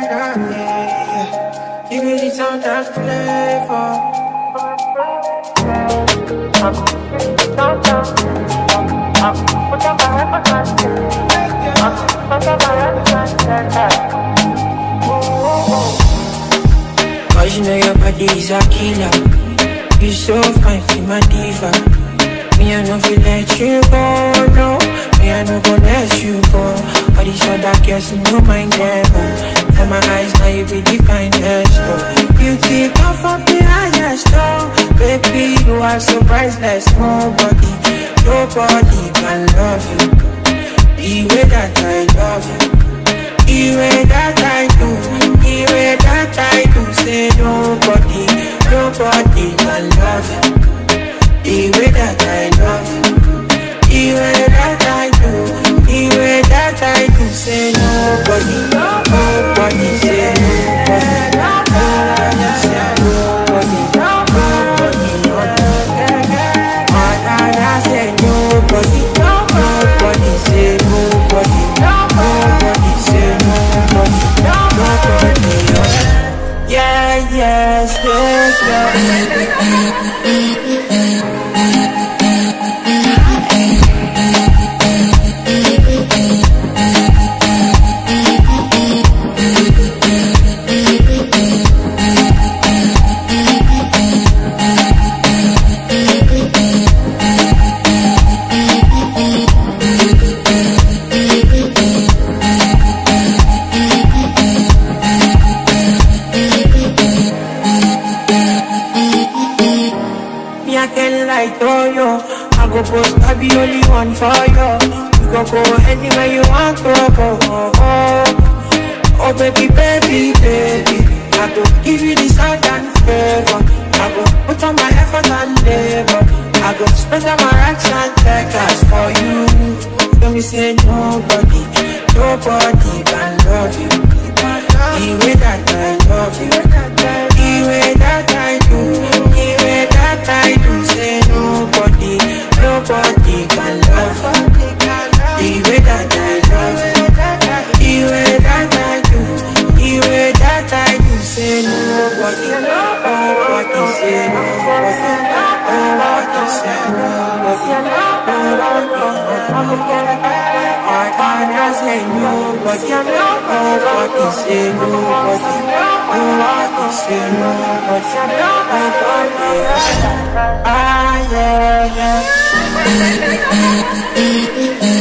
Give me the sound and flavor. Cause you know your body is a killer. You so fine, you my diva. Me I no feel let you go, no. Me I no go let you go. All these other girls, no mind them. For my eyes, now you be the finest. Beauty come from the highest, oh. Baby, you are so priceless. Nobody can love you the way that I love you. The way that I do, the way that I do. Say nobody can love you the way that I love you. The way that I do, the way that I do. Say nobody say nobody, say nobody, say nobody, say nobody, say nobody, yeah, yes, I go post, I be only one for you. You go anywhere you want to go. Oh baby, baby, baby, I go give you the sound and flavor. I go put on my effort and labor. I go spend on my racks and checkers for you. Let me say nobody can love you the way that I love you. The way that I do, the way that I do. Say nobody can love you the way that I love you. The way that I do, the way that I do. Say nobody say nobody, say nobody, say nobody. Ah, yeah, yeah.